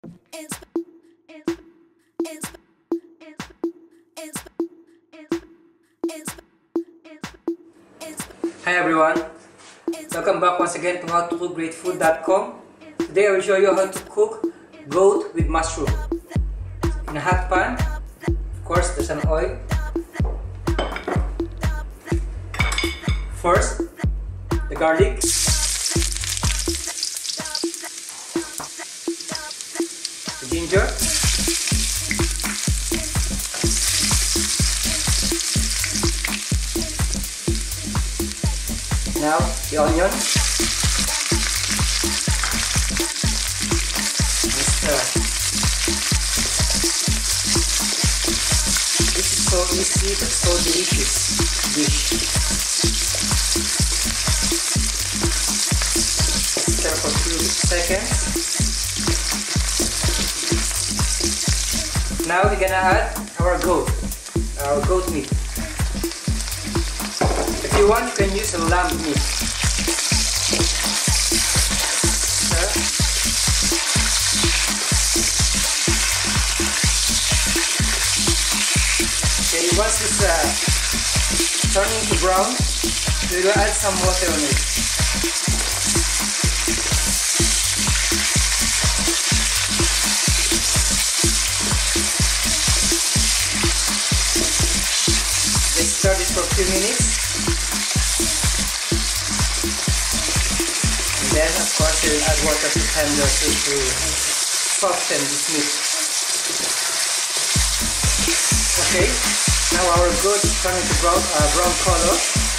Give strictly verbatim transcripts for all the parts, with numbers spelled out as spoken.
Hi everyone, welcome back once again to how to cook great food dot com. Today I will show you how to cook goat with mushroom. In a hot pan, of course there's an oil. First, the garlic. The ginger. Now the onion. Stir. This is so easy but so delicious dish. Stir for a few seconds. Now we're gonna add our goat, our goat meat. If you want, you can use a lamb meat. Stir. Okay, once it's uh, turning to brown, we will add some water on it. Let's stir this for a few minutes. Then, of course, we will add water to tender to, to soften this meat. Okay, now our goat is turning to brown, uh, brown color.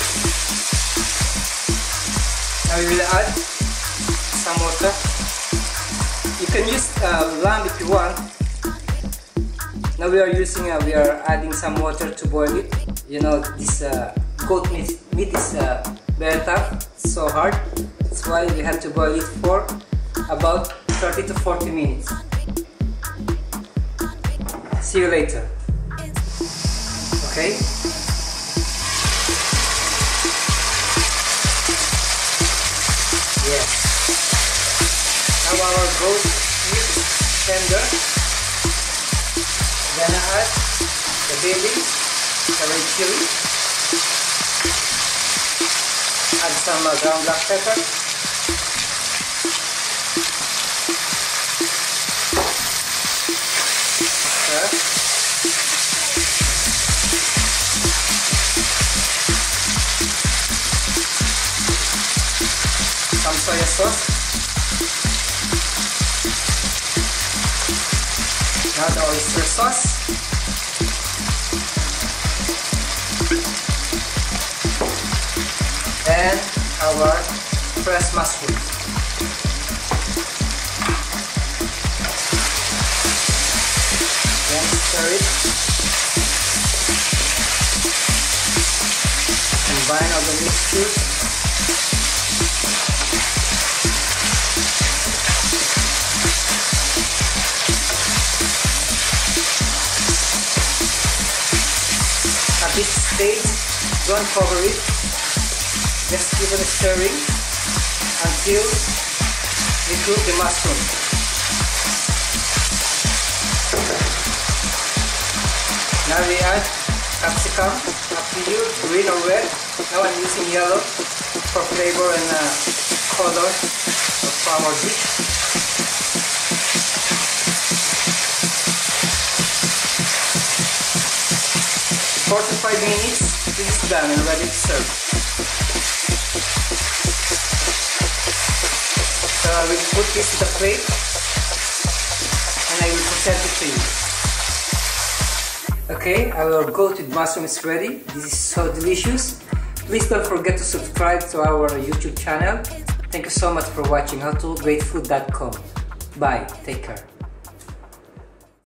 Now we will add some water. You can use uh, lamb if you want. Now we are using, uh, we are adding some water to boil it. You know, this uh, goat meat, meat is uh, very tough, it's so hard. That's why we have to boil it for about thirty to forty minutes. See you later. Okay? Yes. Now our goat meat is tender. Then I add the bay leaves, the red chili. Add some uh, ground black pepper. Stir. Some soy sauce. Now the oyster sauce. And our fresh mushroom. Then stir it. Combine all the mixtures. At this stage, don't cover it. Just give it a stirring until we cook the mushroom. Now we add capsicum, up to you, green or red. Now I'm using yellow for flavor and uh, color of our dish. Four to five minutes, this is done and ready to serve. So I will put this in the plate and I will present it to you. Okay, our goat with mushroom is ready. This is so delicious. Please don't forget to subscribe to our YouTube channel. Thank you so much for watching how to great food dot com. Bye, take care.